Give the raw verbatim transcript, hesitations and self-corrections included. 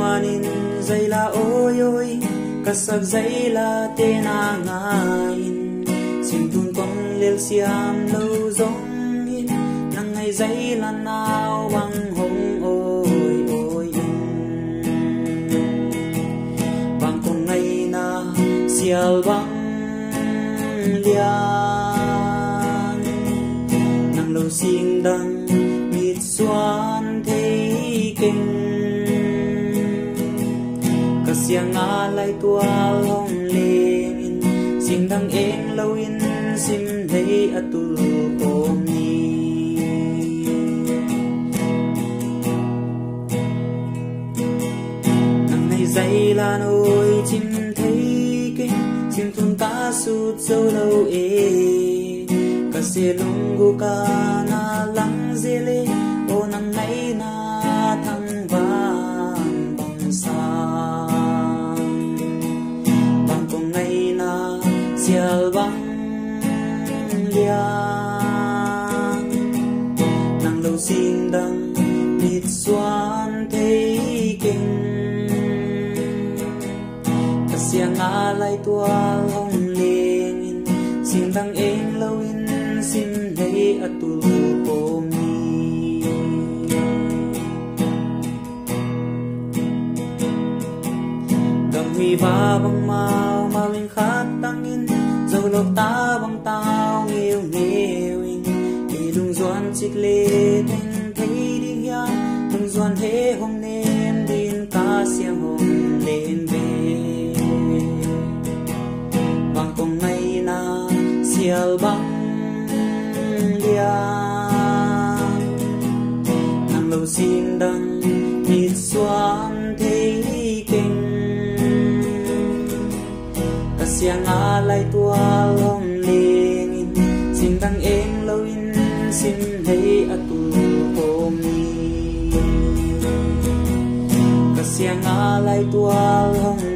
chuanin zaila oi oi kasak zaila te na ngain sim tun kong lel siam lo zong in nang ngày zaila nào bang hong oi oi bang kong ngày na sial bang lian nang lo sing dang mit xuan thấy kinh siang a lai tua long lên sim đăng em lâu in sim thấy atul ôm ni nang ngày dây là nỗi chim thấy kinh sim thun ta sút dâu lâu e cả xe lung gu ca na lăng dê lê ô nang ngày na thăng vàng bằng sa sial bang liang nang lâu xin đăng mít xoan thấy kinh cả siang a lai tua long lên xin đăng em lâu in xin thấy atul ôm ni đầm huy va bang mau mau in khát tăng in dầu lộc ta bằng tao nghêu nghêu in đi đung doan chích lê thanh thấy đi hia đung doan thế hôm nên din ta xiang hôm lên về bằng cùng ngày na sial băng liang nang lâu xin đăng mít xoan thấy kinh siang a lai tua long lên xin đăng em lâu in xin thấy atul ôm ni cả siang a lai tua long